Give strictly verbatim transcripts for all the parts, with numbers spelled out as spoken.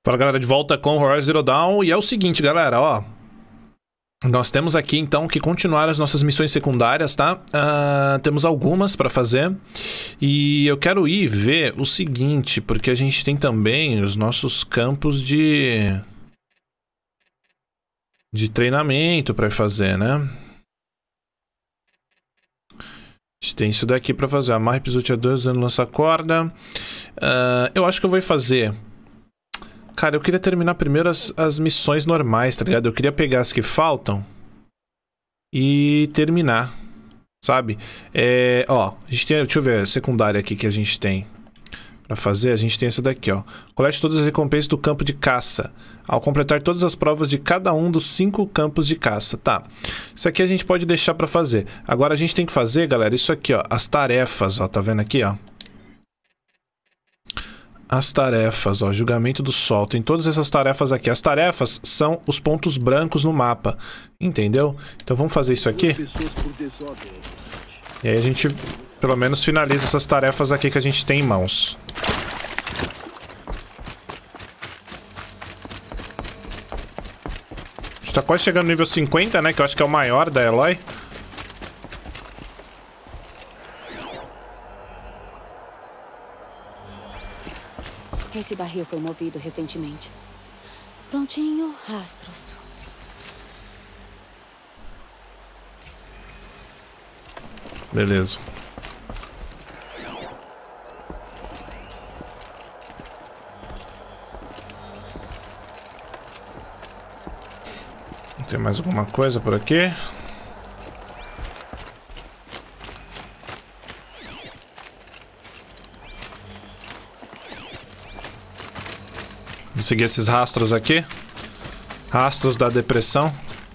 Fala, galera, de volta com Horizon Zero Dawn. E é o seguinte, galera, ó. Nós temos aqui, então, que continuar as nossas missões secundárias, tá? Uh, temos algumas pra fazer. E eu quero ir ver o seguinte, porque a gente tem também os nossos campos de... de treinamento pra fazer, né? A gente tem isso daqui pra fazer. Amarre pisoteador usando lança-corda. Uh, eu acho que eu vou fazer... Cara, eu queria terminar primeiro as, as missões normais, tá ligado? Eu queria pegar as que faltam e terminar, sabe? É, ó, a gente tem, deixa eu ver a secundária aqui que a gente tem pra fazer. A gente tem essa daqui, ó. Colete todas as recompensas do campo de caça ao completar todas as provas de cada um dos cinco campos de caça. Tá, isso aqui a gente pode deixar pra fazer. Agora a gente tem que fazer, galera, isso aqui, ó. As tarefas, ó, tá vendo aqui, ó? As tarefas, ó, julgamento do sol. Tem todas essas tarefas aqui. As tarefas são os pontos brancos no mapa, entendeu? Então vamos fazer isso aqui. E aí a gente, pelo menos, finaliza essas tarefas aqui que a gente tem em mãos. A gente tá quase chegando no nível cinquenta, né? Que eu acho que é o maior da Eloy. Esse barril foi movido recentemente. Prontinho, rastros. Beleza. Tem mais alguma coisa por aqui? Vamos seguir esses rastros aqui. Rastros da depressão.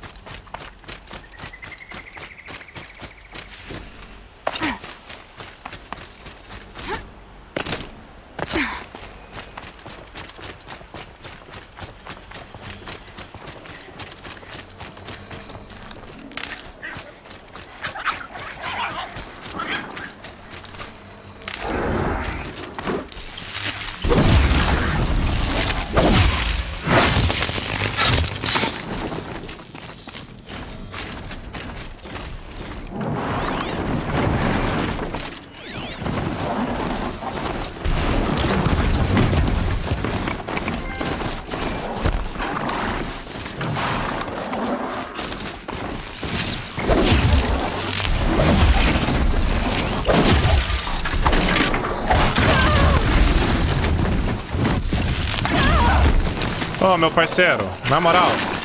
Ô, oh, meu parceiro, na moral.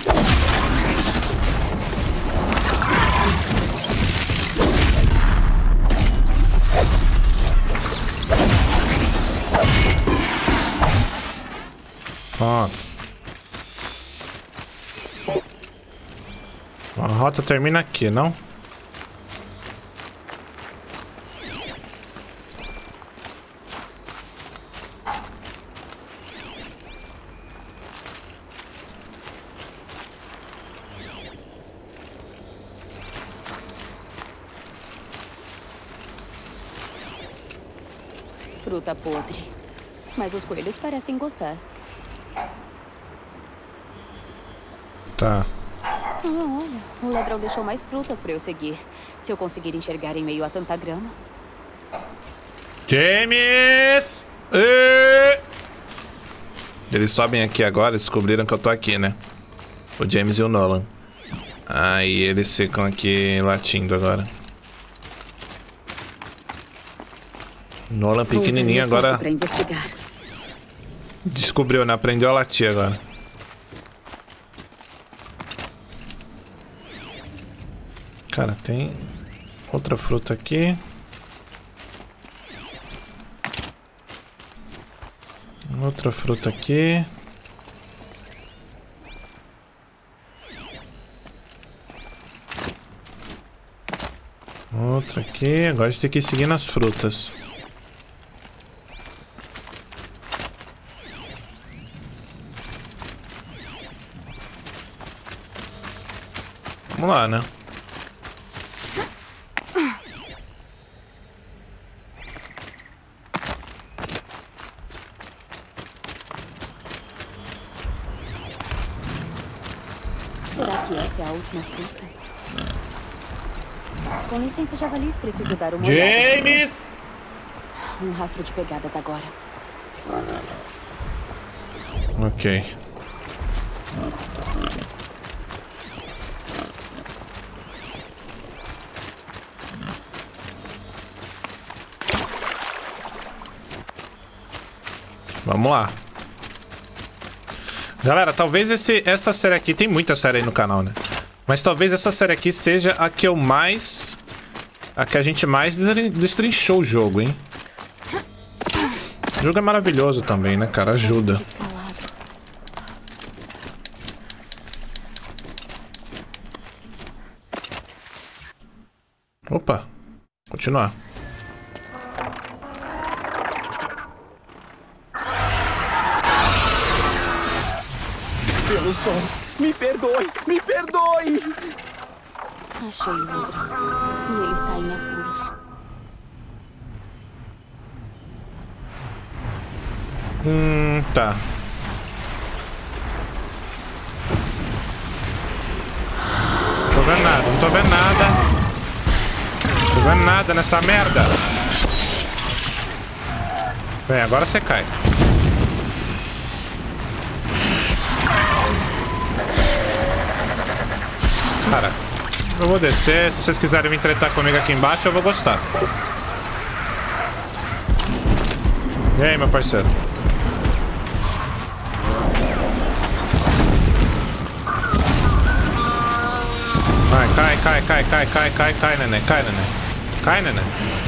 Ó. A rota termina aqui, não? Fruta podre. Mas os coelhos parecem gostar. Tá. Ah, olha. O ladrão deixou mais frutas pra eu seguir. Se eu conseguir enxergar em meio a tanta grama. James! E... Eles sobem aqui agora, descobriram que eu tô aqui, né? O James e o Nolan. Aí eles ficam aqui latindo agora. Nolan pequenininho agora descobriu, né? Aprendeu a latir agora. Cara, tem outra fruta aqui. Outra fruta aqui. Outra aqui. Agora a gente tem que ir seguindo as frutas. Vamos lá, né? Será que essa é a última fruta? Com licença, javalis, preciso dar uma James! olhada. Um rastro de pegadas agora. Ok. Vamos lá. Galera, talvez esse, essa série aqui... Tem muita série aí no canal, né? Mas talvez essa série aqui seja a que eu mais... A que a gente mais destrinchou o jogo, hein? O jogo é maravilhoso também, né, cara? Ajuda. Opa. Continuar. Pelo sol, me perdoe, me perdoe! Achei o livro. E ele está em apuros. Hum, tá. Não tô vendo nada, não tô vendo nada. Não tô vendo nada nessa merda. Bem, agora você cai. Cara, eu vou descer. Se vocês quiserem vir tretar comigo aqui embaixo, eu vou gostar. E aí, meu parceiro? Vai, cai, cai, cai, cai, cai, cai, cai, neném, cai, neném. Cai, neném.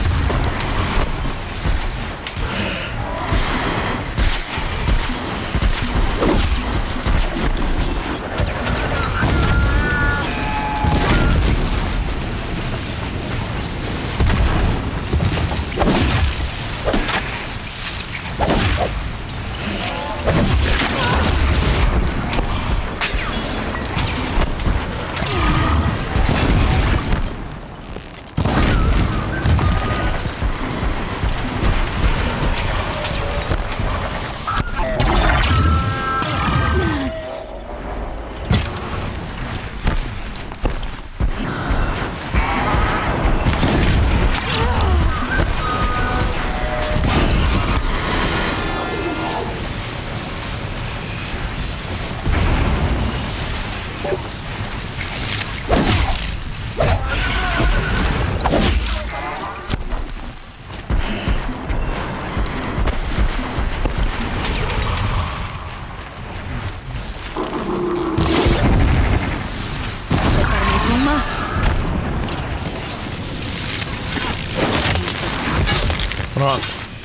Pronto.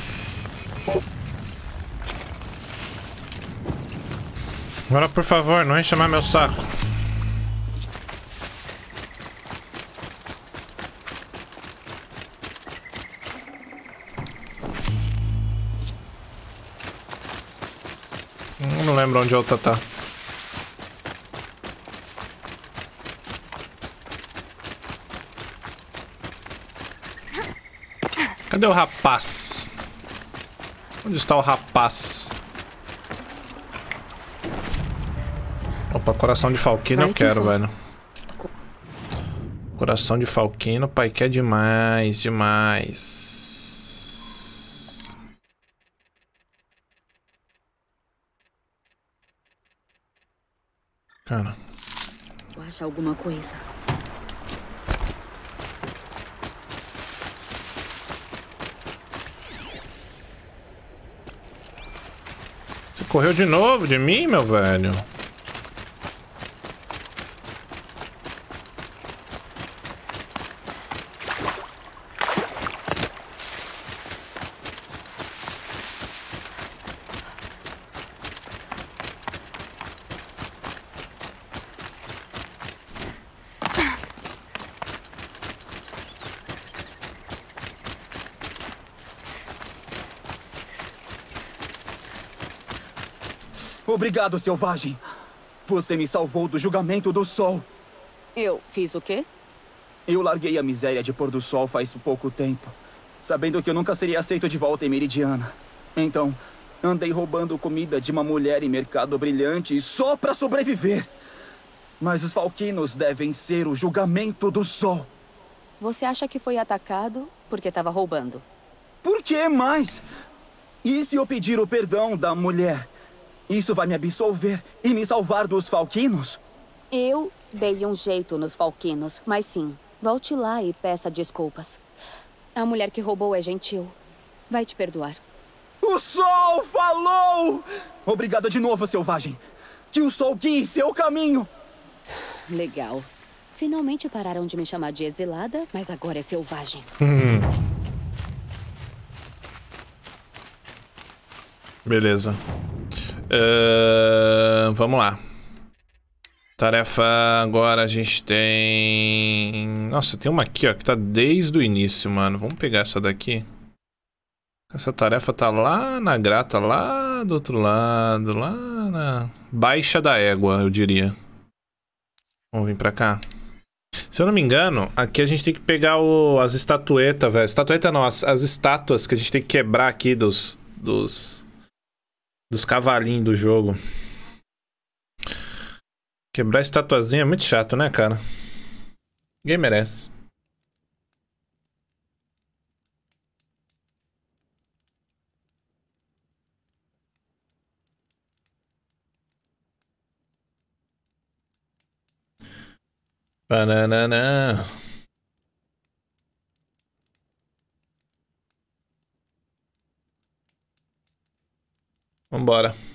Agora, por favor, não enche mais meu saco. Eu não lembro onde a outra tá. Cadê o rapaz? Onde está o rapaz? Opa, coração de Falkino eu quero, velho. Coração de Falkino, pai, quer demais, demais. Cara. Acha alguma coisa. Você correu de novo de mim, meu velho? Obrigado, selvagem. Você me salvou do julgamento do sol. Eu fiz o quê? Eu larguei a miséria de pôr do sol faz pouco tempo, sabendo que eu nunca seria aceito de volta em Meridiana. Então, andei roubando comida de uma mulher em Mercado Brilhante só pra sobreviver. Mas os Falquinos devem ser o julgamento do Sol. Você acha que foi atacado porque estava roubando? Por que mais? E se eu pedir o perdão da mulher? Isso vai me absolver e me salvar dos Falquinos? Eu dei um jeito nos Falquinos, mas sim, volte lá e peça desculpas. A mulher que roubou é gentil. Vai te perdoar. O Sol falou! Obrigado de novo, selvagem. Que o Sol guie seu caminho. Legal. Finalmente pararam de me chamar de exilada, mas agora é selvagem. Hum. Beleza. Uh, vamos lá. Tarefa agora a gente tem... Nossa, tem uma aqui, ó, que tá desde o início, mano. Vamos pegar essa daqui. Essa tarefa tá lá na grata, lá do outro lado, lá na Baixa da Égua, eu diria. Vamos vir pra cá. Se eu não me engano, aqui a gente tem que pegar o, as estatuetas, velho. Estatueta não, as, as estátuas que a gente tem que quebrar aqui dos... Dos, dos cavalinhos do jogo. Quebrar a estatuazinha é muito chato, né, cara? Ninguém merece. Banana. Vambora.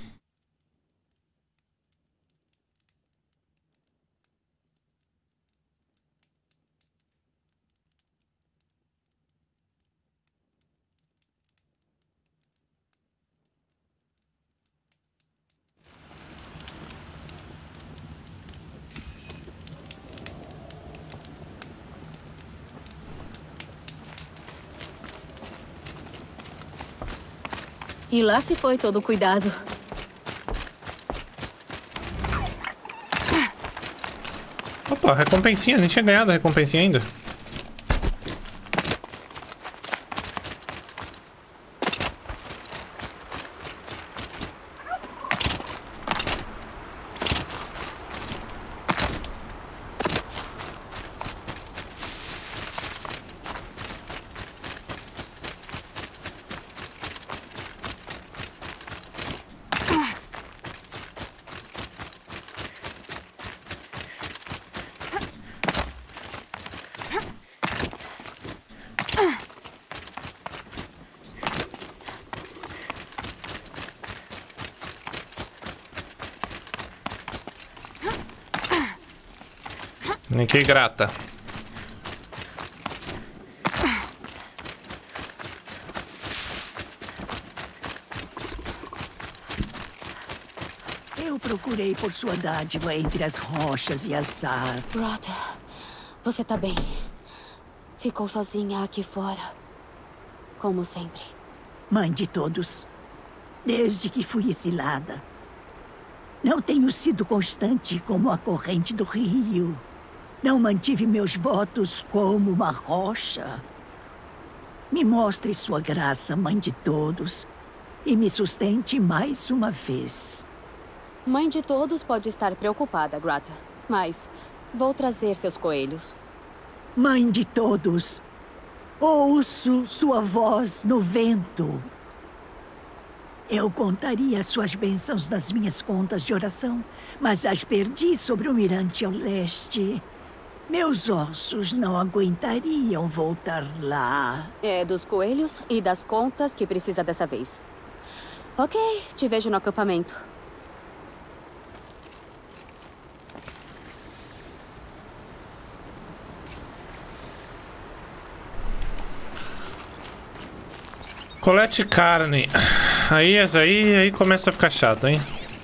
E lá se foi todo o cuidado. Opa, recompensinha. A gente tinha ganhado a recompensinha ainda. Que grata. Eu procurei por sua dádiva entre as rochas e as árvores. Grata, você tá bem. Ficou sozinha aqui fora. Como sempre. Mãe de todos, desde que fui exilada, não tenho sido constante como a corrente do rio. Não mantive meus votos como uma rocha. Me mostre sua graça, Mãe de todos, e me sustente mais uma vez. Mãe de todos pode estar preocupada, Grata. Mas vou trazer seus coelhos. Mãe de todos, ouço sua voz no vento. Eu contaria suas bênçãos nas minhas contas de oração, mas as perdi sobre o mirante ao leste. Meus ossos não aguentariam voltar lá. É dos coelhos e das contas que precisa dessa vez. Ok, te vejo no acampamento. Colete carne. Aí, aí, aí começa a ficar chato, hein?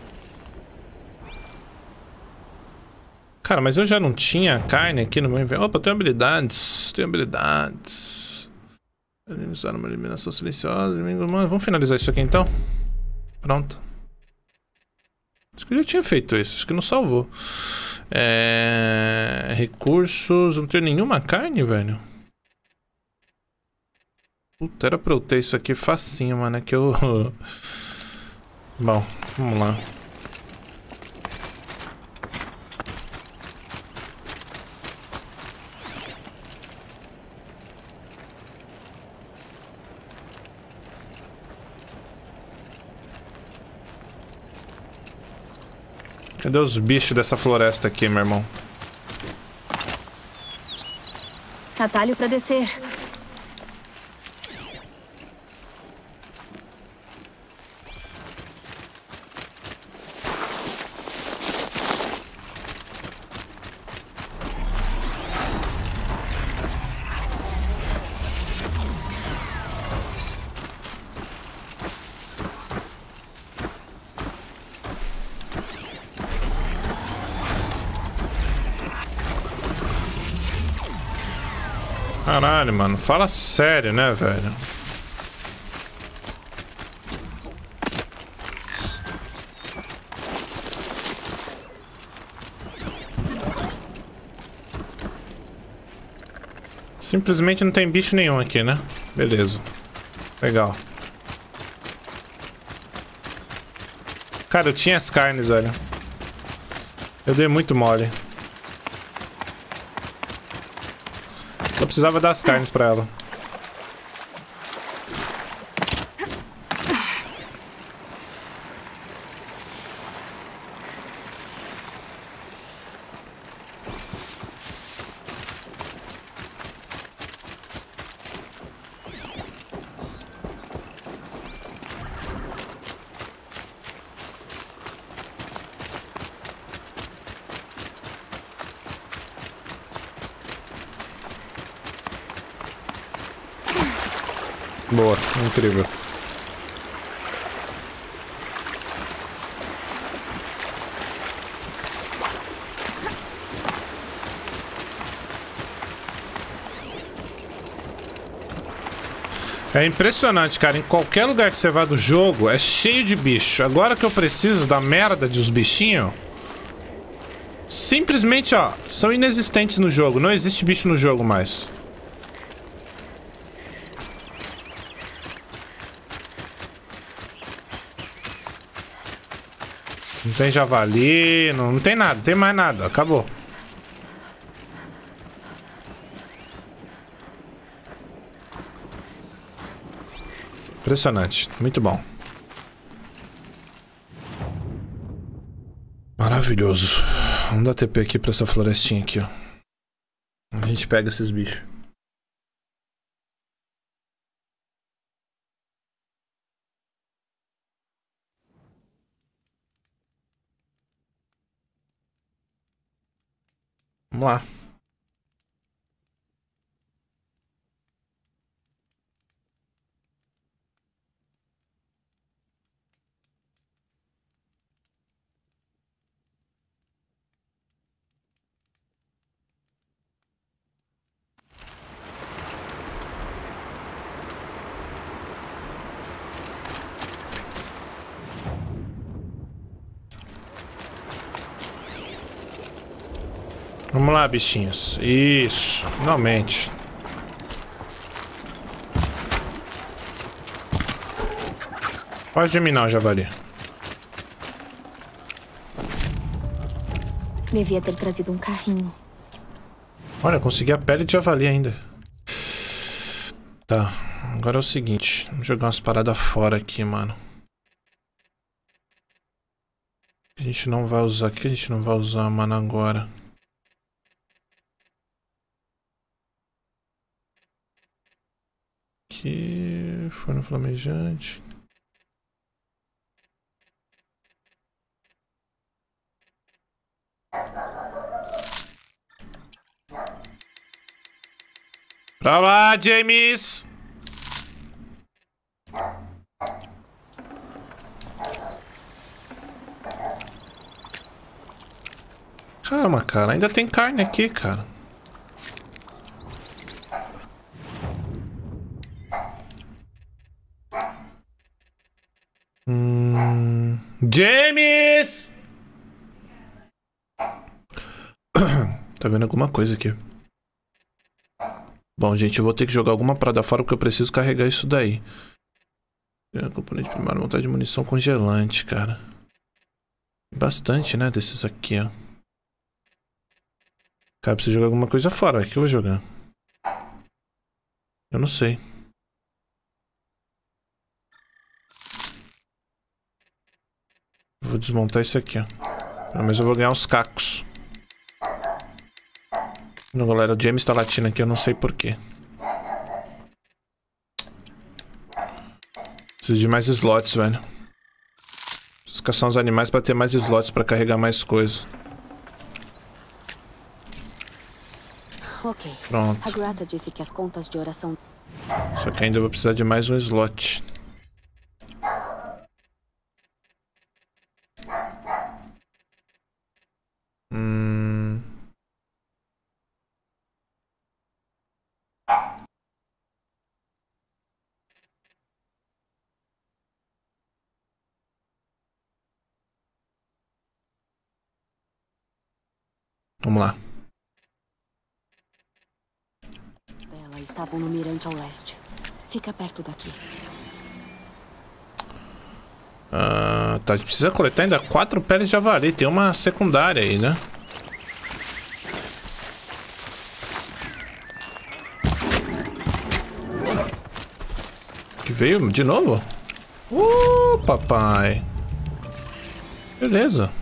Cara, mas eu já não tinha carne aqui no meu inventário. Opa, eu tenho habilidades. Tenho habilidades. Realizar uma eliminação silenciosa. Mano, vamos finalizar isso aqui então. Pronto. Acho que eu já tinha feito isso. Acho que não salvou. É... Recursos. Não tenho nenhuma carne, velho. Puta, era pra eu ter isso aqui facinho, mano. É que eu... Bom, vamos lá. Cadê os bichos dessa floresta aqui, meu irmão? Atalho pra descer. Caralho, mano. Fala sério, né, velho? Simplesmente não tem bicho nenhum aqui, né? Beleza. Legal. Cara, eu tinha as carnes, velho. Eu dei muito mole. Só precisava das carnes pra ela. Boa, incrível. É impressionante, cara. Em qualquer lugar que você vá do jogo, é cheio de bicho. Agora que eu preciso da merda dos bichinhos, simplesmente, ó, são inexistentes no jogo. Não existe bicho no jogo mais. Não tem javali, não, não tem nada, não tem mais nada, acabou. Impressionante, muito bom. Maravilhoso. Vamos dar T P aqui pra essa florestinha aqui, ó. A gente pega esses bichos. Vamos lá. Vamos lá, bichinhos. Isso, finalmente. Pode de mim não, javali. Devia ter trazido um carrinho. Olha, consegui a pele de javali ainda. Tá, agora é o seguinte. Vamos jogar umas paradas fora aqui, mano. A gente não vai usar. O que a gente não vai usar, mano, agora? Aqui, forno flamejante. Pra lá, James! Calma, cara, ainda tem carne aqui, cara. Hum... James! Tá vendo alguma coisa aqui? Bom, gente, eu vou ter que jogar alguma parada fora porque eu preciso carregar isso daí. É, componente primário, montagem de munição congelante, cara. Bastante, né, desses aqui, ó. Cara, eu preciso jogar alguma coisa fora. O que eu vou jogar? Eu não sei. Vou desmontar isso aqui, ó. Pelo menos eu vou ganhar uns cacos. Não, galera, o James tá latindo aqui, eu não sei porquê. Preciso de mais slots, velho. Preciso caçar uns animais pra ter mais slots pra carregar mais coisa. Ok. Pronto. A Grata disse que as contas de oração... Só que ainda vou precisar de mais um slot. Hum... Vamos lá. Elas estavam no mirante ao leste. Fica perto daqui. Ah, tá, a gente precisa coletar ainda quatro peles de javali. Tem uma secundária aí, né? Que veio de novo? Uh, papai. Beleza.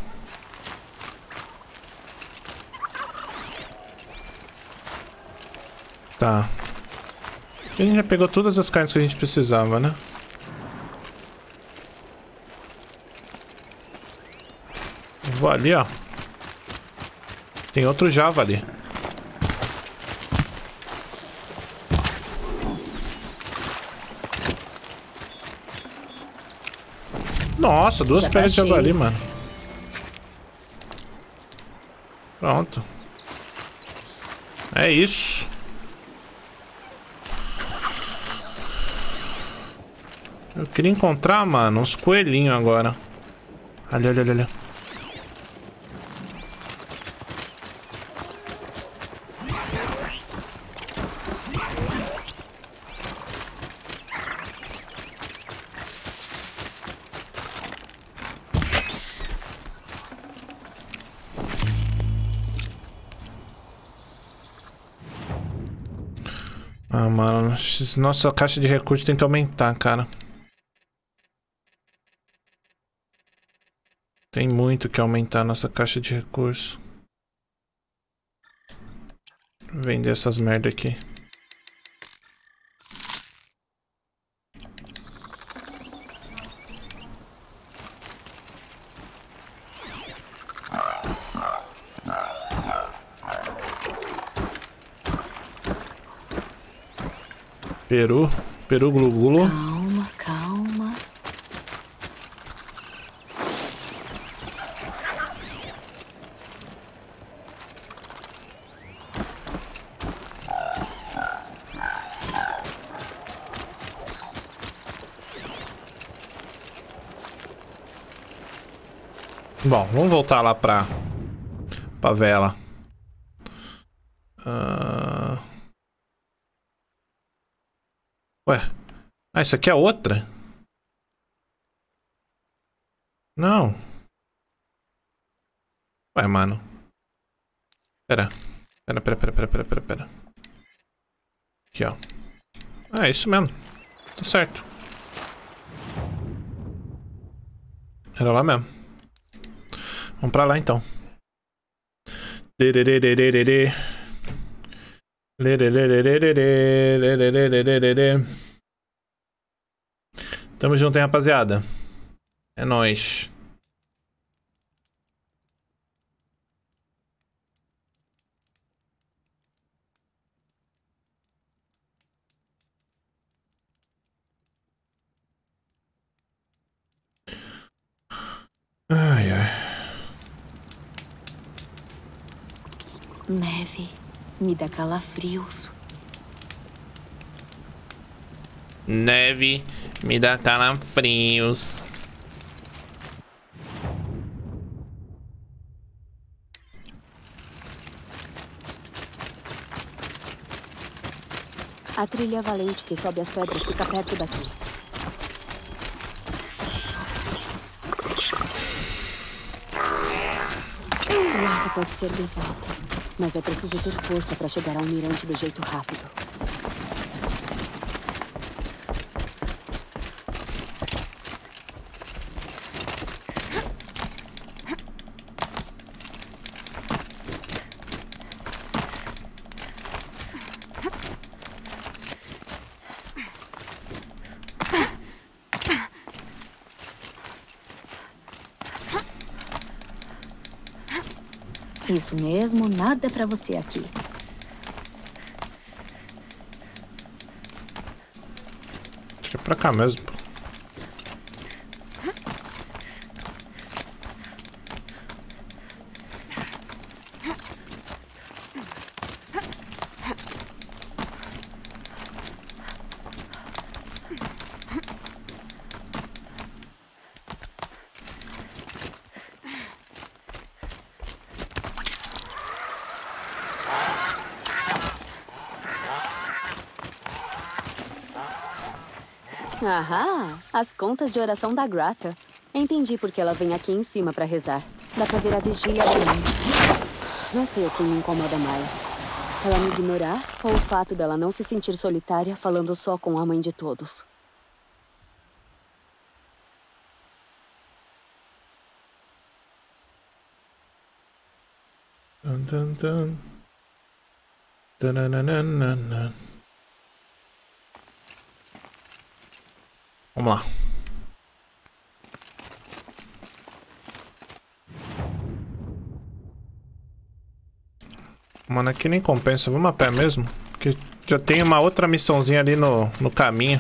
Tá. A gente já pegou todas as carnes que a gente precisava, né? Vou ali, ó. Tem outro Java ali. Nossa, duas peles de javali, mano. Pronto. É isso. Eu queria encontrar, mano, uns coelhinhos agora. Olha, olha, olha, olha. Ah, mano, nossa caixa de recursos tem que aumentar, cara. Tem muito que aumentar a nossa caixa de recursos. Vou vender essas merda aqui. Peru, peru glu-glu. Calma, calma. Bom, vamos voltar lá pra... pra vela. Uh... Ué. Ah, isso aqui é outra? Não. Ué, mano. Pera. Pera, pera, pera, pera, pera, pera, pera. Aqui, ó. Ah, é isso mesmo. Tá certo. Era lá mesmo. Vamos pra lá, então. Tamo junto, hein, rapaziada. É nóis. Ai, ai. Neve me dá calafrios. Neve me dá calafrios. A trilha valente que sobe as pedras fica perto daqui. O arco pode ser de volta, mas é preciso ter força para chegar ao mirante do jeito rápido. Isso mesmo, nada pra você aqui. Deixa pra cá mesmo. Ahá, as contas de oração da Grata. Entendi porque ela vem aqui em cima pra rezar. Dá pra ver a vigília dela. Não sei o que me incomoda mais. Ela me ignorar ou o fato dela não se sentir solitária falando só com a mãe de todos. Dun, dun, dun. Dananana. Vamos lá. Mano, aqui nem compensa. Vamos a pé mesmo. Porque já tem uma outra missãozinha ali no, no caminho.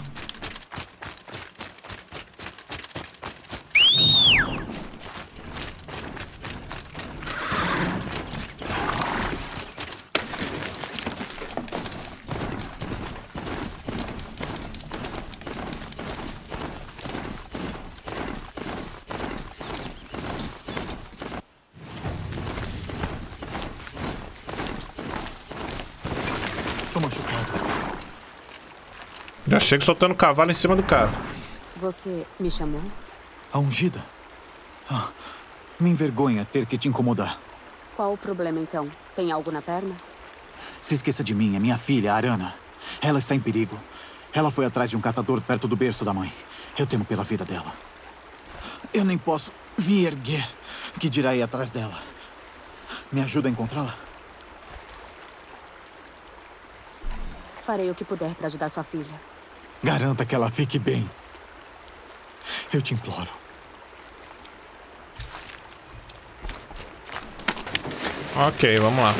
Já chego soltando o cavalo em cima do cara. Você me chamou? A ungida? Ah, me envergonha ter que te incomodar. Qual o problema, então? Tem algo na perna? Se esqueça de mim, é minha filha, Arana. Ela está em perigo. Ela foi atrás de um catador perto do berço da mãe. Eu temo pela vida dela. Eu nem posso me erguer. Que dirá ir atrás dela? Me ajuda a encontrá-la? Farei o que puder para ajudar sua filha. Garanta que ela fique bem. Eu te imploro. Ok, vamos lá.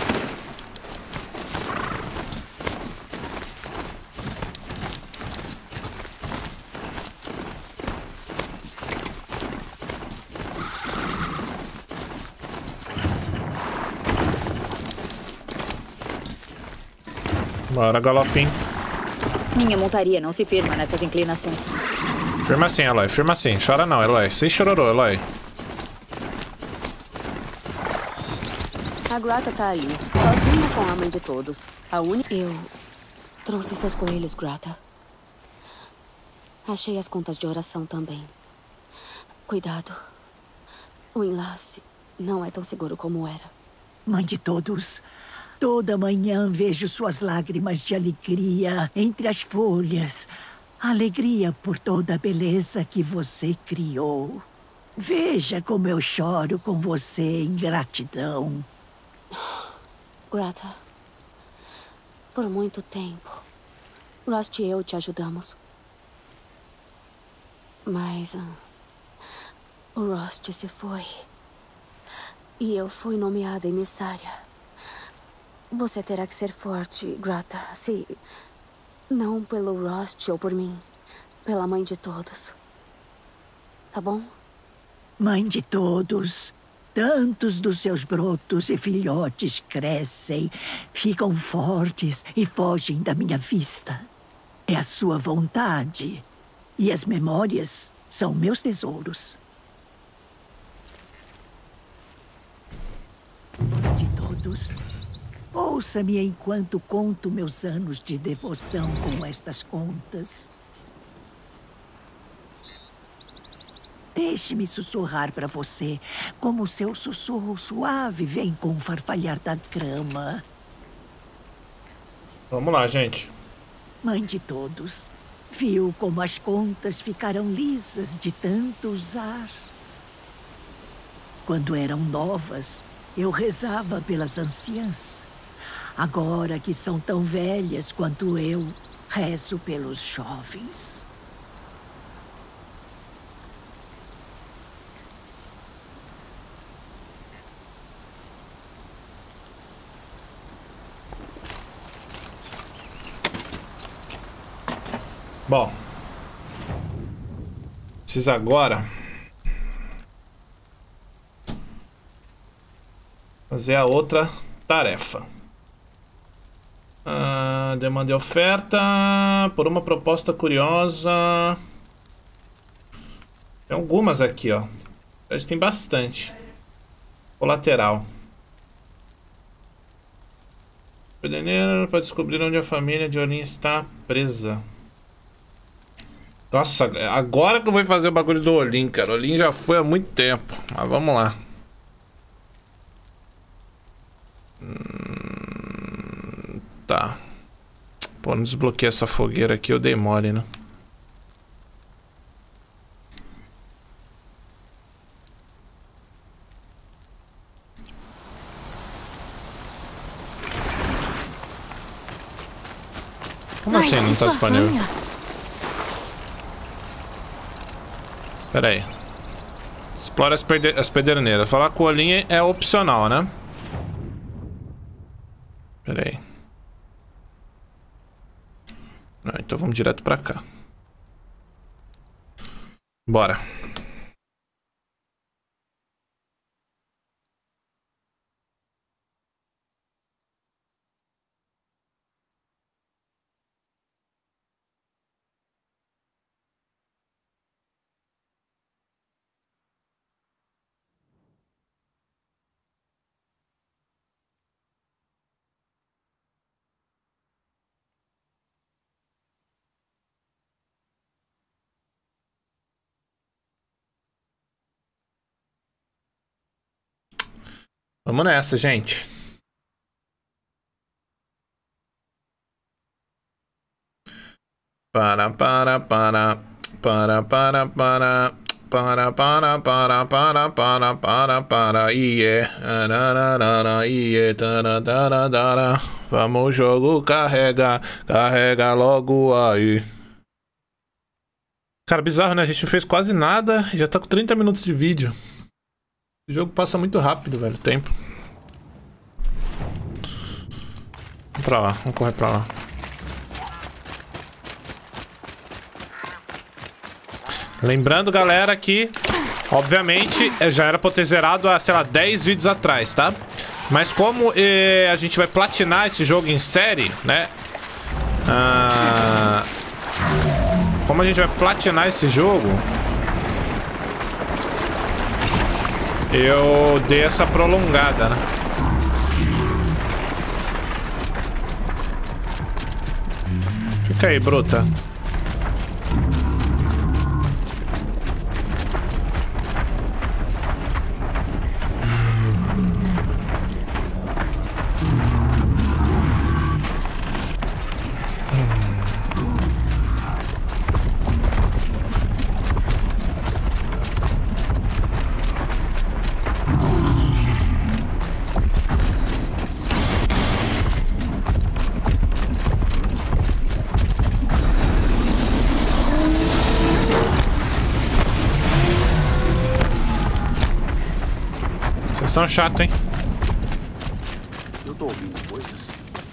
Bora, galopim. Minha montaria não se firma nessas inclinações. Firma assim, Eloy. Firma assim. Chora não, Eloy. Sem chororô, Eloy. A Grata tá ali, sozinha com a mãe de todos. A única... Eu trouxe seus coelhos, Grata. Achei as contas de oração também. Cuidado. O enlace não é tão seguro como era. Mãe de todos, toda manhã vejo suas lágrimas de alegria entre as folhas. Alegria por toda a beleza que você criou. Veja como eu choro com você em gratidão. Grata, por muito tempo, Rost e eu te ajudamos. Mas uh, o Rost se foi. E eu fui nomeada emissária. Você terá que ser forte, Grata. Se... Não pelo Rost ou por mim. Pela mãe de todos. Tá bom? Mãe de todos, tantos dos seus brotos e filhotes crescem, ficam fortes e fogem da minha vista. É a sua vontade. E as memórias são meus tesouros. Mãe de todos, ouça-me enquanto conto meus anos de devoção com estas contas. Deixe-me sussurrar para você, como seu sussurro suave vem com o farfalhar da grama. Vamos lá, gente. Mãe de todos, viu como as contas ficaram lisas de tanto usar? Quando eram novas, eu rezava pelas anciãs. Agora que são tão velhas quanto eu, rezo pelos jovens. Bom. Precisa agora fazer a outra tarefa. Ah, demanda e oferta por uma proposta curiosa. Tem algumas aqui, ó. A gente tem bastante. Colateral. Pedeneiro para descobrir onde a família de Olin está presa. Nossa, agora que eu vou fazer o bagulho do Olin, cara. O Olin já foi há muito tempo. Mas vamos lá. Hum, tá. Pô, não desbloqueei essa fogueira aqui, eu dei mole, né? Como assim não tá disponível? Pera aí. Explora as, as pederneiras. Falar com o Olin é opcional, né? Pera aí. Não, então vamos direto pra cá. Bora. Vamos nessa, gente. Para, para, para, para, para, para, para, para, para, para, para, para, para, iê, arararara, iê, tararara, vamos jogo, carrega, carrega logo aí. Cara, bizarro, né? A gente não fez quase nada e já tá com trinta minutos de vídeo. O jogo passa muito rápido, velho, o tempo. Vamos pra lá, vamos correr pra lá. Lembrando, galera, que obviamente já era pra eu ter zerado há, sei lá, dez vídeos atrás, tá? Mas como eh, a gente vai platinar esse jogo em série, né? Ah, como a gente vai platinar esse jogo, eu dei essa prolongada, né? Fica aí, bruta. São chato, hein? Eu tô ouvindo coisas.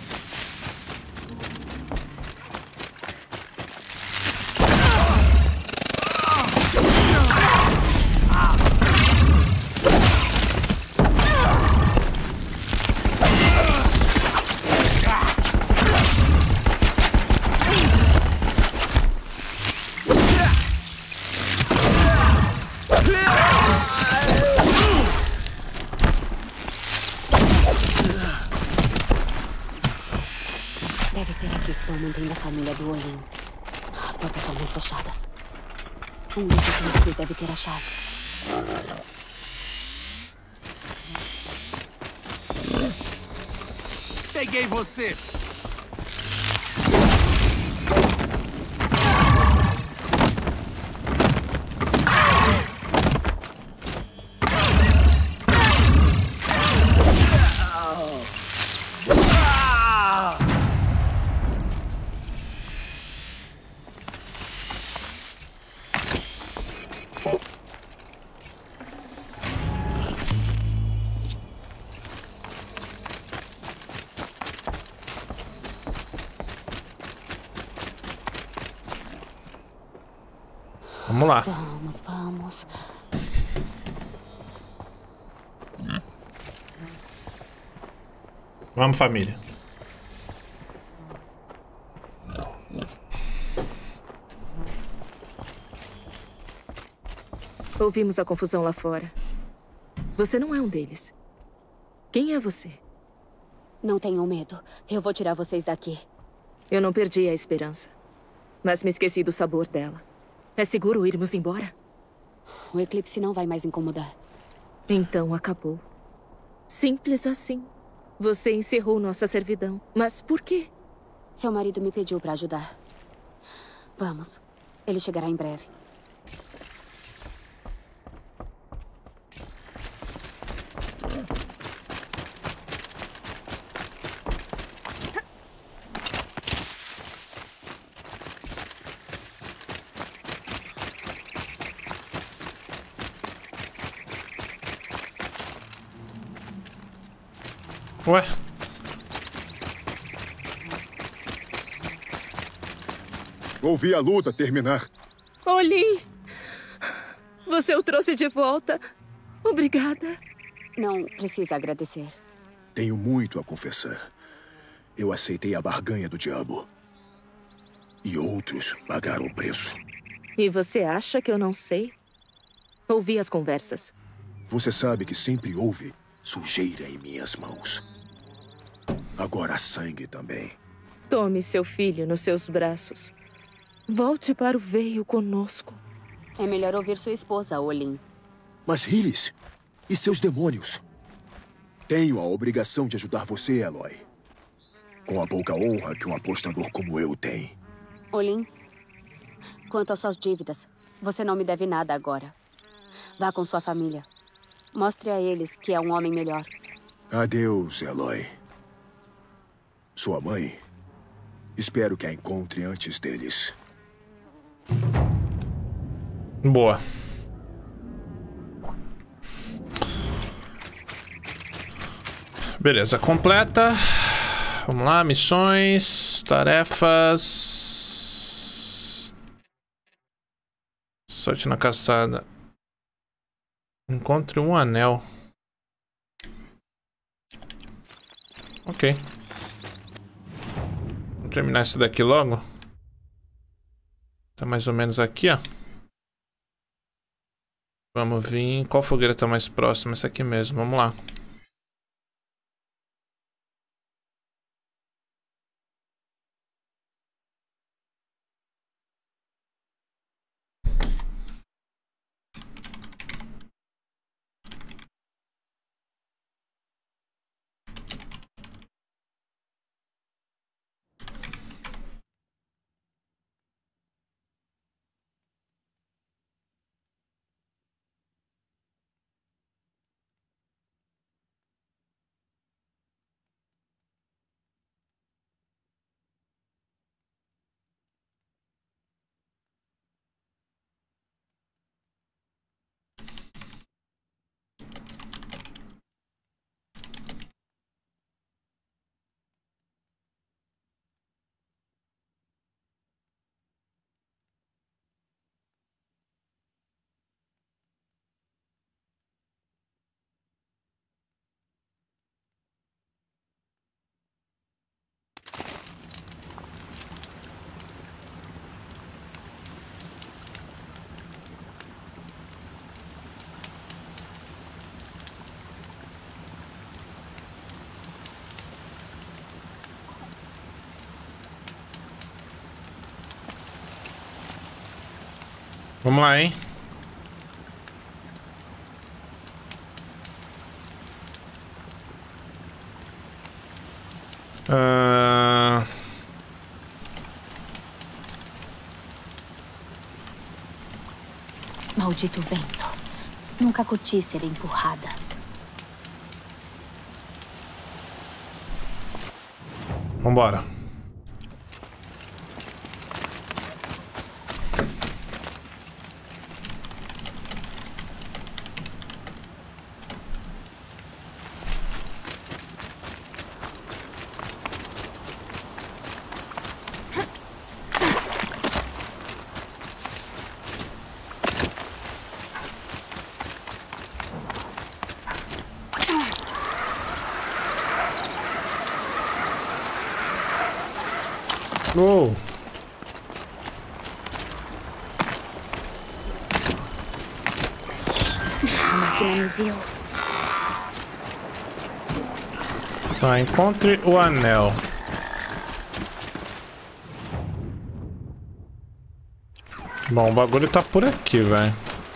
Deve ser aqui que estão mantendo a família do Olin. As portas estão muito fechadas. Um desses franceses deve ter a chave. Peguei você! Vamos lá. Vamos, vamos. Vamos, família. Ouvimos a confusão lá fora. Você não é um deles. Quem é você? Não tenham medo. Eu vou tirar vocês daqui. Eu não perdi a esperança. Mas me esqueci do sabor dela. É seguro irmos embora? O eclipse não vai mais incomodar. Então acabou. Simples assim. Você encerrou nossa servidão. Mas por quê? Seu marido me pediu para ajudar. Vamos. Ele chegará em breve. Ué? Ouvi a luta terminar. Olin! Você o trouxe de volta. Obrigada. Não precisa agradecer. Tenho muito a confessar. Eu aceitei a barganha do diabo. E outros pagaram o preço. E você acha que eu não sei? Ouvi as conversas. Você sabe que sempre houve sujeira em minhas mãos. Agora há sangue também. Tome seu filho nos seus braços. Volte para o veio conosco. É melhor ouvir sua esposa, Olin. Mas Hyllis e seus demônios. Tenho a obrigação de ajudar você, Aloy. Com a pouca honra que um apostador como eu tem. Olin, quanto às suas dívidas, você não me deve nada agora. Vá com sua família. Mostre a eles que é um homem melhor. Adeus, Aloy. Sua mãe, espero que a encontre antes deles. Boa. Beleza, completa. Vamos lá, missões, tarefas. Sorte na caçada. Encontre um anel. Ok. Vamos terminar esse daqui logo. Tá mais ou menos aqui, ó. Vamos vir. Qual fogueira tá mais próxima? Essa aqui mesmo. Vamos lá. Vamos lá, hein? Uh... Maldito vento. Nunca curti ser empurrada. Vambora. Oh. A máquina me viu. Tá, encontre o anel. Bom, o bagulho tá por aqui, velho.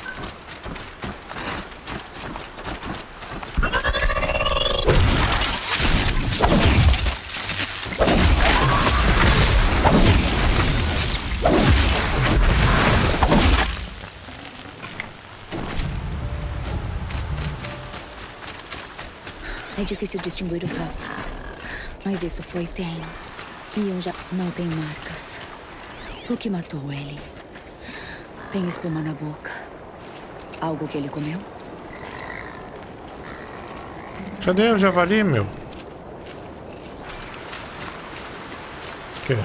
É difícil distinguir os rastros. Mas isso foi tem. E eu já não tenho marcas. O que matou ele? Tem espuma na boca. Algo que ele comeu? Cadê o javali, meu? Que?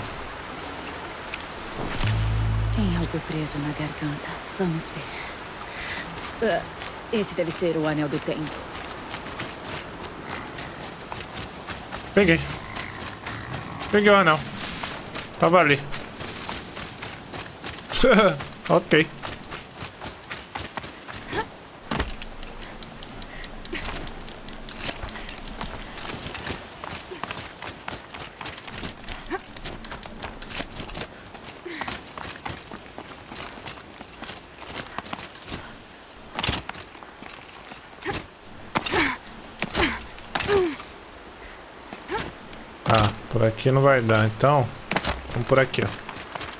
Tem algo preso na garganta. Vamos ver. Uh, esse deve ser o anel do tempo. Peguei. Peguei o anel. Tava ali. Ok. Ah, por aqui não vai dar, então vamos por aqui, ó.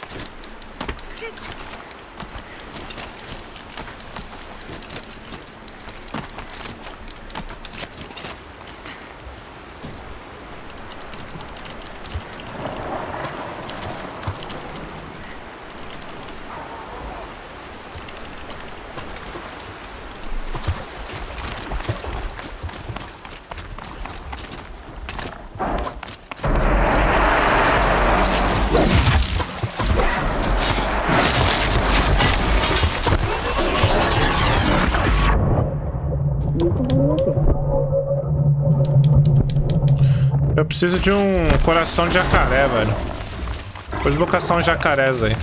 Eu preciso de um coração de jacaré, velho. Vou deslocação uns jacarés aí.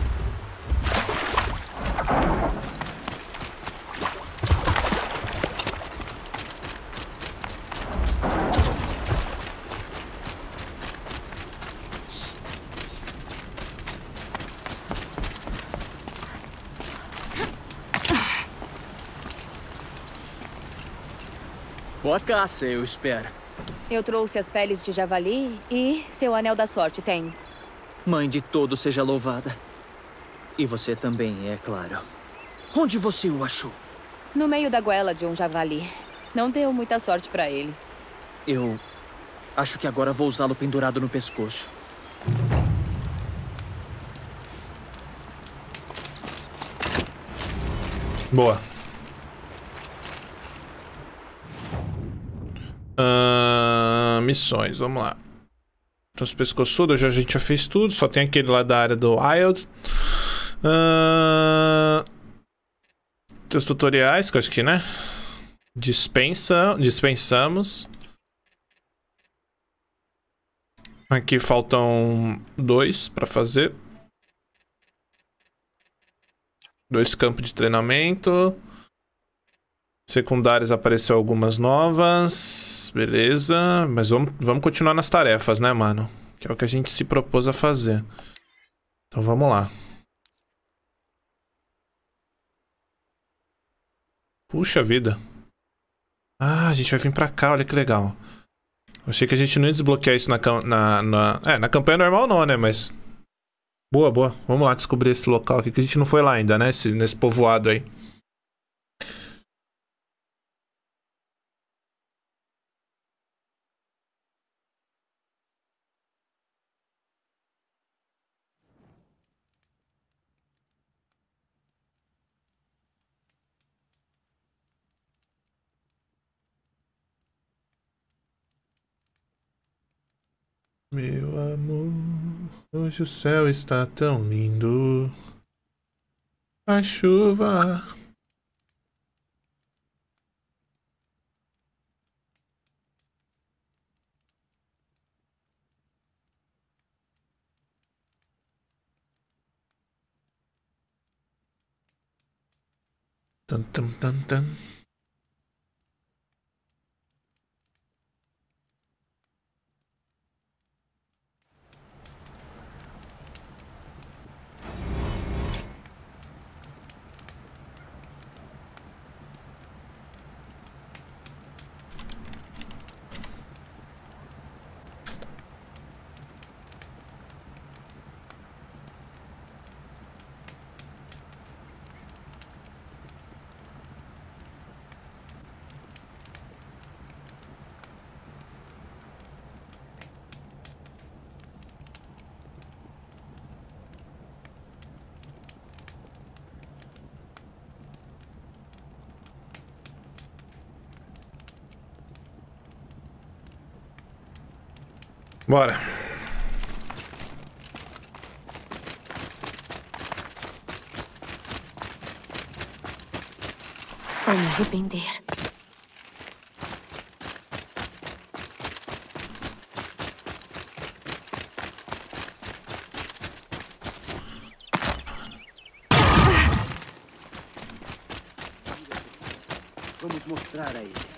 Boa caça, eu espero. Eu trouxe as peles de javali e seu anel da sorte tem. Mãe de todos seja louvada. E você também, é claro. Onde você o achou? No meio da goela de um javali. Não deu muita sorte pra ele. Eu acho que agora vou usá-lo pendurado no pescoço. Boa. Uh, missões, vamos lá. Então, os pescoçudos, já a gente já fez tudo. Só tem aquele lá da área do Wild. Uh, tem os tutoriais, que eu acho que, né? Dispensa, dispensamos. Aqui faltam dois para fazer. Dois campos de treinamento. Secundárias apareceu algumas novas. Beleza. Mas vamos, vamos continuar nas tarefas, né, mano? Que é o que a gente se propôs a fazer. Então vamos lá. Puxa vida. Ah, a gente vai vir pra cá, olha que legal. Eu achei que a gente não ia desbloquear isso na, na, na... É, na campanha normal não, né? Mas... Boa, boa. Vamos lá descobrir esse local aqui, que a gente não foi lá ainda, né? Esse, nesse povoado aí. Meu amor, hoje o céu está tão lindo. A chuva. Tum, tum, tum, tum. Bora. Vou me arrepender. Vamos mostrar a eles.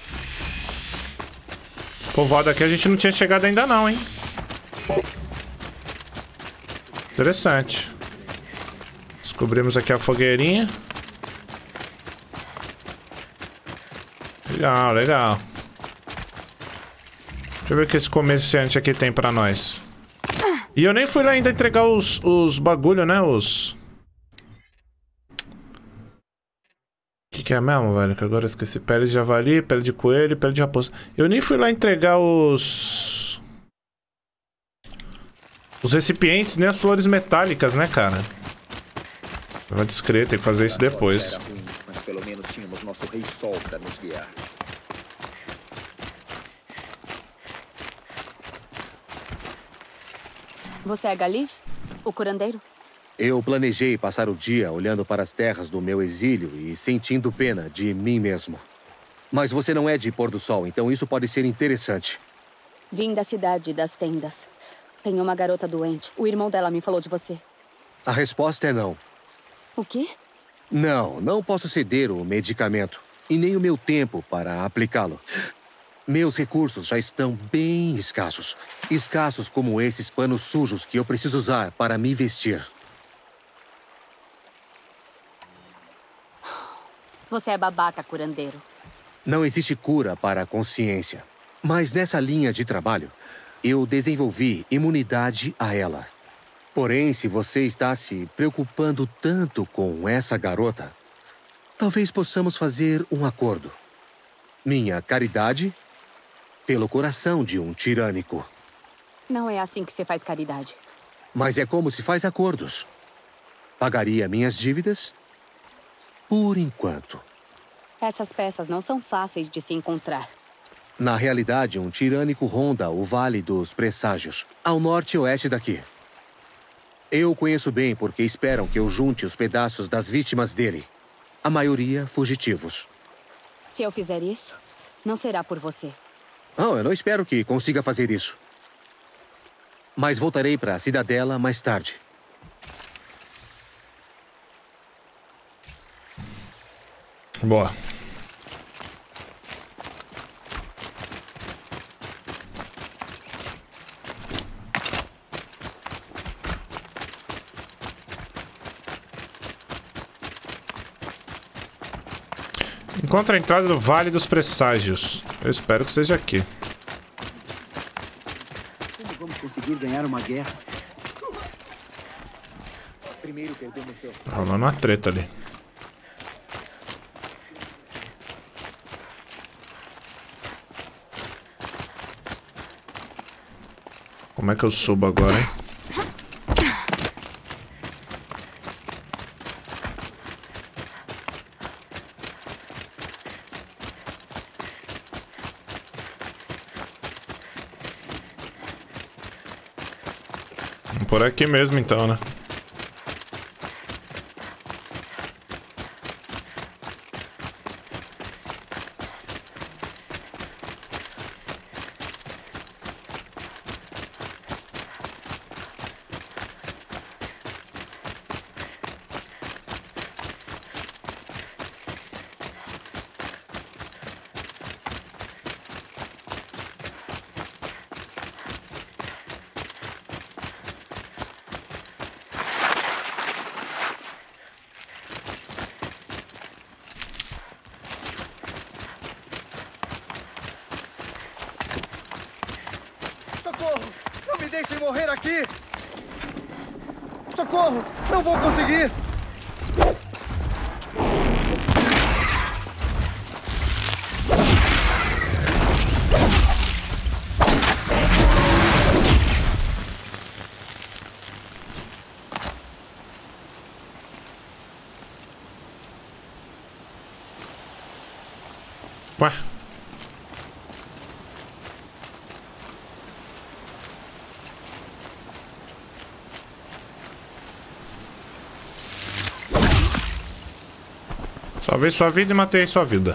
Povoado aqui a gente não tinha chegado ainda não, hein? Interessante. Descobrimos aqui a fogueirinha. Legal, legal. Deixa eu ver o que esse comerciante aqui tem pra nós. E eu nem fui lá ainda entregar os, os bagulho, né? Os... O que, que é mesmo, velho? Que agora eu esqueci. Pele de javali, pele de coelho, pele de raposa. Eu nem fui lá entregar os... Os recipientes, nem as flores metálicas, né, cara? Vai discreto, tem que fazer isso depois. Era ruim, mas pelo menos tínhamos nosso Rei Sol para nos guiar. Você é Galif? O curandeiro? Eu planejei passar o dia olhando para as terras do meu exílio e sentindo pena de mim mesmo. Mas você não é de pôr do sol, então isso pode ser interessante. Vim da cidade das tendas. Tenho uma garota doente. O irmão dela me falou de você. A resposta é não. O quê? Não, não posso ceder o medicamento. E nem o meu tempo para aplicá-lo. Meus recursos já estão bem escassos. Escassos como esses panos sujos que eu preciso usar para me vestir. Você é babaca, curandeiro. Não existe cura para a consciência. Mas nessa linha de trabalho, eu desenvolvi imunidade a ela. Porém, se você está se preocupando tanto com essa garota, talvez possamos fazer um acordo. Minha caridade pelo coração de um tirânico. Não é assim que se faz caridade. Mas é como se faz acordos. Pagaria minhas dívidas por enquanto. Essas peças não são fáceis de se encontrar. Na realidade, um tirânico ronda o Vale dos Presságios, ao norte e oeste daqui. Eu o conheço bem porque esperam que eu junte os pedaços das vítimas dele. A maioria fugitivos. Se eu fizer isso, não será por você. Não, eu não espero que consiga fazer isso. Mas voltarei para a Cidadela mais tarde. Boa. Encontra a entrada do Vale dos Presságios. Eu espero que seja aqui. Como vamos conseguir ganhar uma guerra? Primeiro perdemos seu... Tá rolando uma treta ali. Como é que eu subo agora, hein? Por aqui mesmo, então, né? deixem morrer aqui! Socorro! Não vou conseguir! Ué? Salvei sua vida e matei sua vida.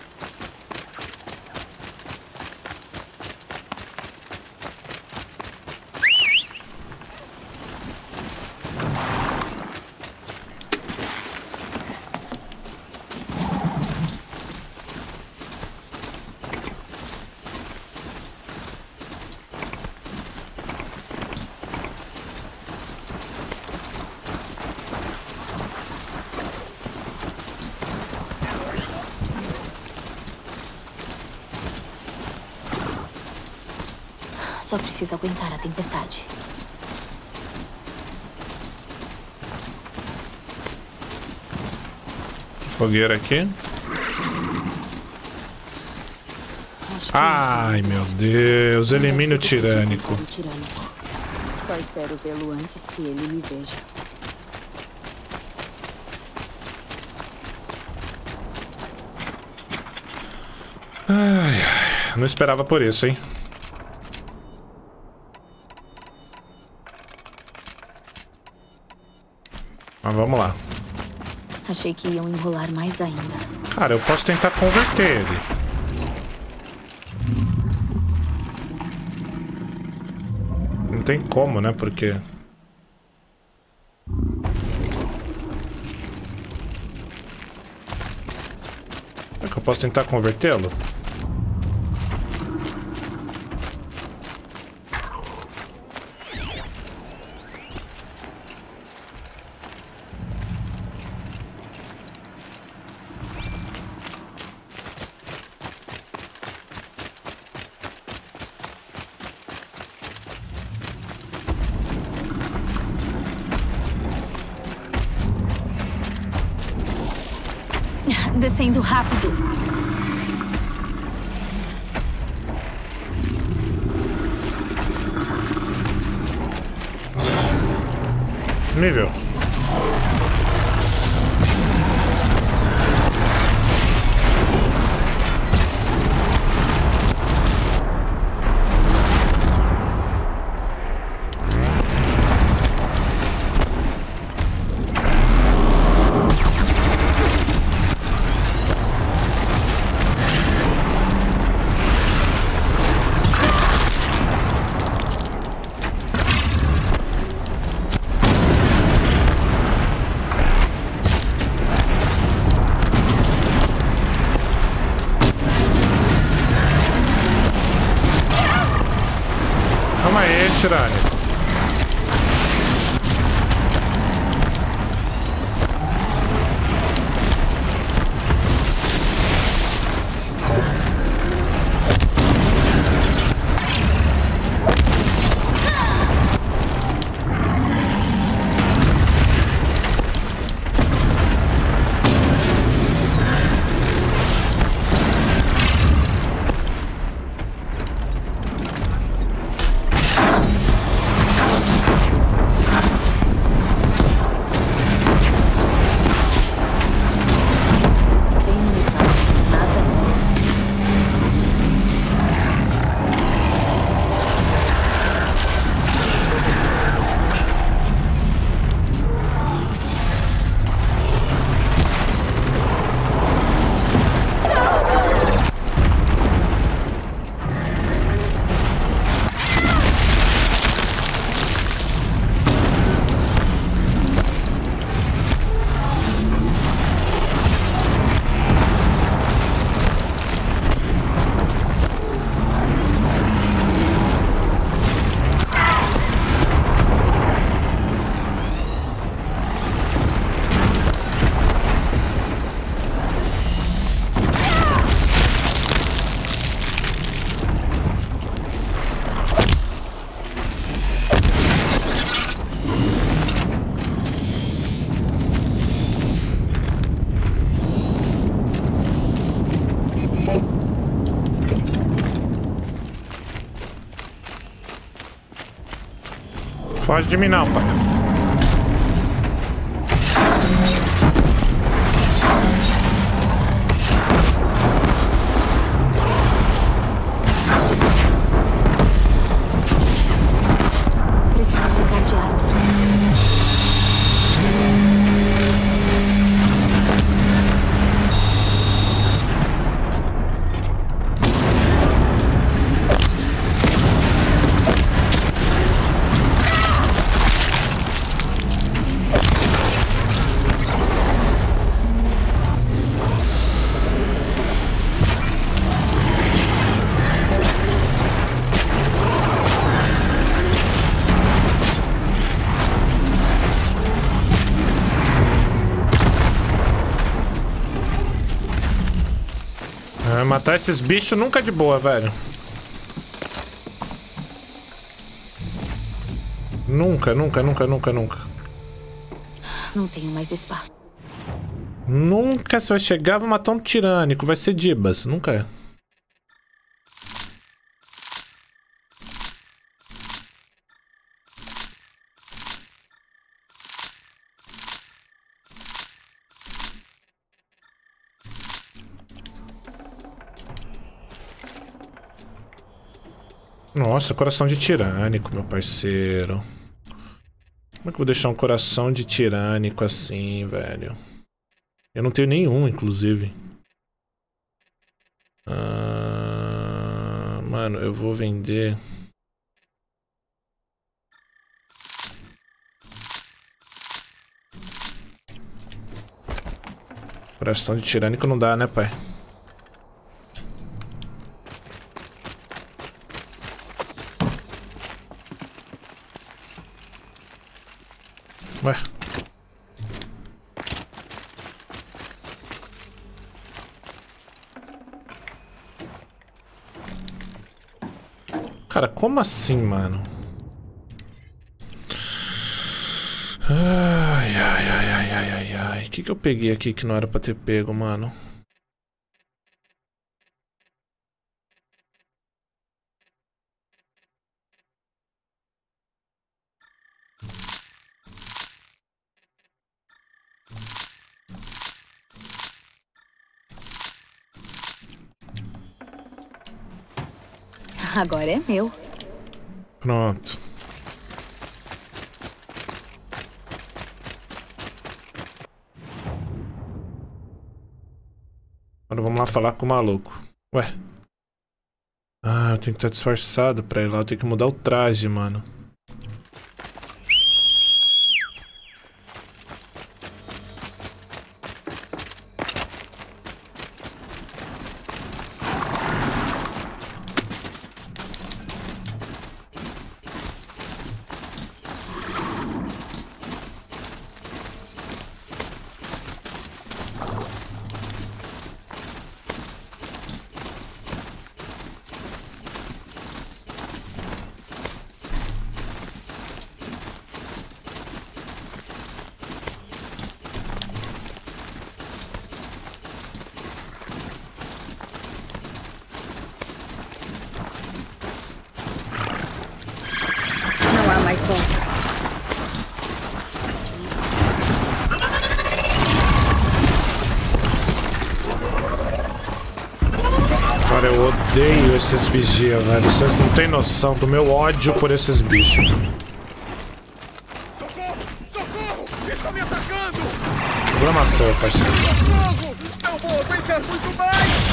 Só preciso aguentar a tempestade. Fogueira aqui. Ai, meu Deus. Elimine o tirânico. Só espero vê-lo antes que ele me veja. Ai, ai. Não esperava por isso, hein? Mas vamos lá. Achei que iam enrolar mais ainda. Cara, eu posso tentar converter ele. Não tem como, né? Porque... Será que eu posso tentar convertê-lo? Descendo rápido. Me viu. Calma aí, tirânico. Foge de mim não, pai. Preciso trocar de arma. Matar esses bichos nunca é de boa, velho. Nunca, nunca, nunca, nunca, nunca. Não tenho mais espaço. Nunca você vai chegar e vai matar um tirânico. Vai ser Dibas. Nunca é. Nossa, coração de tirânico, meu parceiro. Como é que eu vou deixar um coração de tirânico assim, velho? Eu não tenho nenhum, inclusive. Ah, mano, eu vou vender... Coração de tirânico não dá, né, pai? Ué. Cara, como assim, mano? Ai, ai, ai, ai, ai, ai, ai. O que que eu peguei aqui que não era pra ter pego, mano? Agora é meu. Pronto. Agora vamos lá falar com o maluco. Ué. Ah, eu tenho que estar disfarçado pra ir lá. Eu tenho que mudar o traje, mano. Cara, eu odeio esses vigia, velho. Vocês não têm noção do meu ódio por esses bichos. Socorro! Socorro! Estão me atacando! Problema seu, parceiro. Socorro! Não vou aguentar muito mais!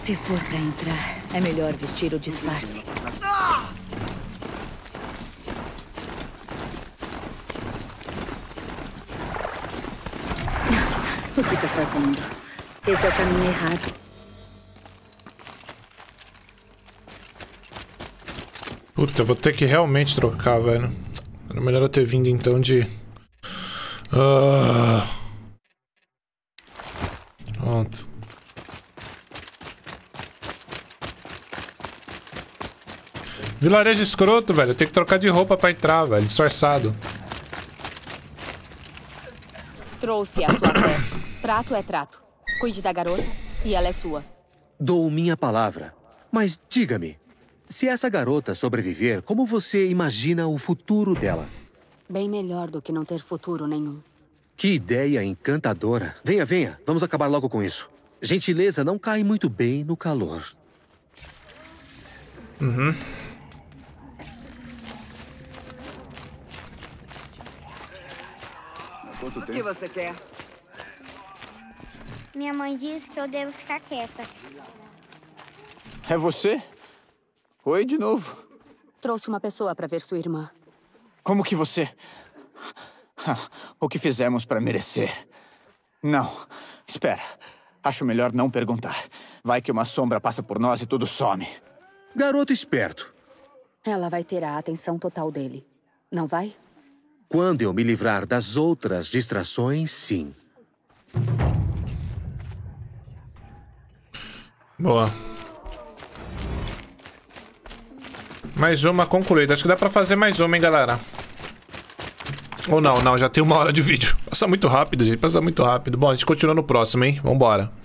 Se for pra entrar, é melhor vestir o disfarce. O que tá fazendo? Esse é o caminho errado. Puta, eu vou ter que realmente trocar, velho. Era melhor eu ter vindo então de... Ah... Pronto. Vilarejo escroto, velho. Eu tenho que trocar de roupa pra entrar, velho. Disfarçado. Trouxe a sua festa. Trato é trato. Cuide da garota e ela é sua. Dou minha palavra. Mas diga-me, se essa garota sobreviver, como você imagina o futuro dela? Bem melhor do que não ter futuro nenhum. Que ideia encantadora. Venha, venha. Vamos acabar logo com isso. Gentileza não cai muito bem no calor. Uhum. O que você quer? Minha mãe disse que eu devo ficar quieta. É você? Oi de novo. Trouxe uma pessoa para ver sua irmã. Como que você... O que fizemos para merecer? Não. Espera. Acho melhor não perguntar. Vai que uma sombra passa por nós e tudo some. Garoto esperto. Ela vai ter a atenção total dele. Não vai? Quando eu me livrar das outras distrações, sim. Boa. Mais uma concluída. Acho que dá pra fazer mais uma, hein, galera? Ou não, não. Já tem uma hora de vídeo. Passa muito rápido, gente. Passa muito rápido. Bom, a gente continua no próximo, hein? Vambora.